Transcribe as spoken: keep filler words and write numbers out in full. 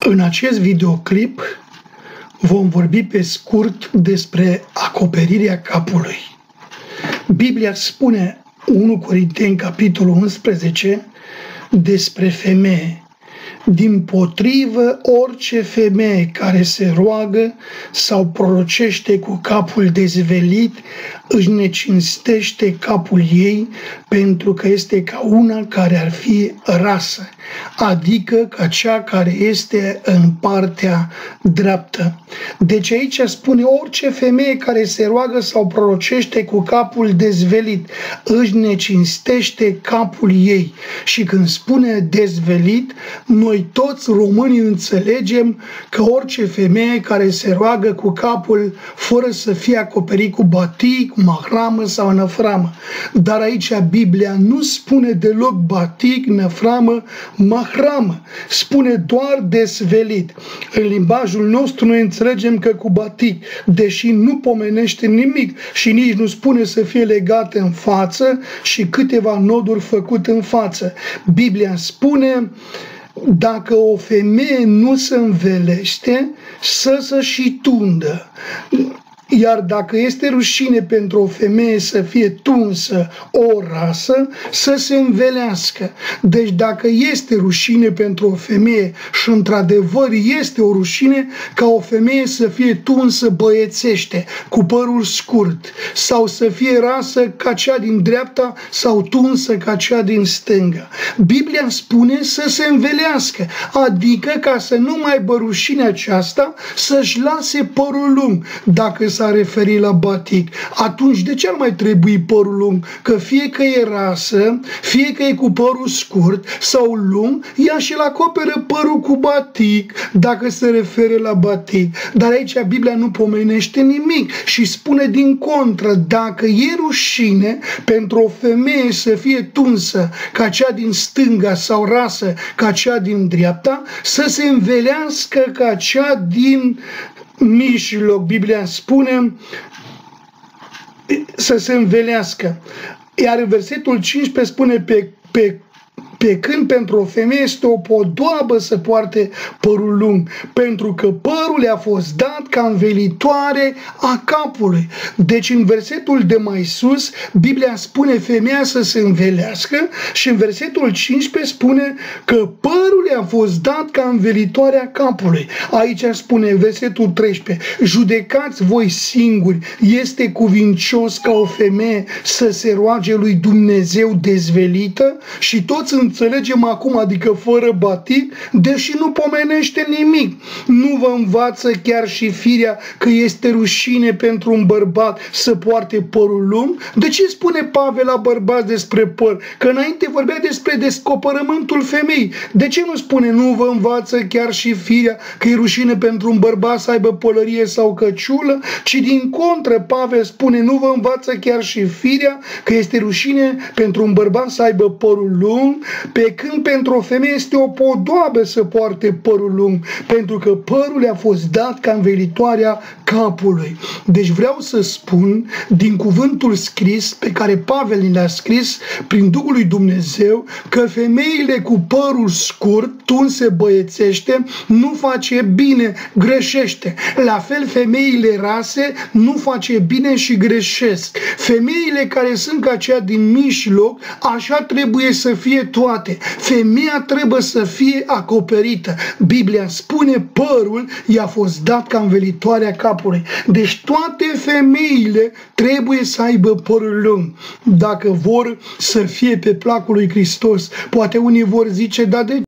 În acest videoclip vom vorbi pe scurt despre acoperirea capului. Biblia spune unu Corinteni, capitolul unsprezece, despre femeie. Dimpotrivă, orice femeie care se roagă sau prorocește cu capul dezvelit își necinstește capul ei, pentru că este ca una care ar fi rasă, adică ca cea care este în partea dreaptă. Deci aici spune orice femeie care se roagă sau prorocește cu capul dezvelit își necinstește capul ei. Și când spune dezvelit, noi toți românii înțelegem că orice femeie care se roagă cu capul fără să fie acoperit cu batic, mahramă sau năframă. Dar aici Biblia nu spune deloc batic, năframă, mahramă. Spune doar dezvelit. În limbajul nostru noi înțelegem că cu batic, deși nu pomenește nimic și nici nu spune să fie legat în față și câteva noduri făcut în față. Biblia spune: dacă o femeie nu se învelește, să se și tundă. Iar dacă este rușine pentru o femeie să fie tunsă o rasă, să se învelească. Deci dacă este rușine pentru o femeie, și într-adevăr este o rușine ca o femeie să fie tunsă băiețește, cu părul scurt, sau să fie rasă ca cea din dreapta sau tunsă ca cea din stânga. Biblia spune să se învelească, adică ca să nu mai aibă rușine aceasta, să-și lase părul lung. Dacă s-a referit la batic, atunci de ce ar mai trebui părul lung? Că fie că e rasă, fie că e cu părul scurt sau lung, ea și-l acoperă părul cu batic, dacă se referă la batic. Dar aici Biblia nu pomenește nimic și spune din contră, dacă e rușine pentru o femeie să fie tunsă ca cea din stânga sau rasă ca cea din dreapta, să se învelească ca cea din mijloc. Biblia spune să se învelească. Iar în versetul cincisprezece spune pe, pe Pe când pentru o femeie este o podoabă să poarte părul lung, pentru că părul i-a fost dat ca învelitoare a capului. Deci în versetul de mai sus, Biblia spune femeia să se învelească și în versetul cincisprezece spune că părul i-a fost dat ca învelitoare a capului. Aici spune versetul treisprezece, judecați voi singuri, este cuvincios ca o femeie să se roage lui Dumnezeu dezvelită? Și toți înțelegem acum, adică fără batic, deși nu pomenește nimic. Nu vă învață chiar și firea că este rușine pentru un bărbat să poarte părul lung? De ce spune Pavel la bărbați despre păr? Că înainte vorbea despre descoperământul femeii. De ce nu spune nu vă învață chiar și firea că e rușine pentru un bărbat să aibă pălărie sau căciulă? Ci din contră Pavel spune nu vă învață chiar și firea că este rușine pentru un bărbat să aibă părul lung, pe când pentru o femeie este o podoabă să poarte părul lung, pentru că părul i-a fost dat ca învelitoarea capului. Deci vreau să spun din cuvântul scris pe care Pavel ni l-a scris prin Duhul lui Dumnezeu, că femeile cu părul scurt, tunse băiețește, nu face bine, greșește. La fel femeile rase nu face bine și greșesc. Femeile care sunt ca cea din mijloc, așa trebuie să fie toate. Femeia trebuie să fie acoperită. Biblia spune părul i-a fost dat ca învelitoarea capului. Deci toate femeile trebuie să aibă părul lung. Dacă vor să fie pe placul lui Hristos, poate unii vor zice, dar de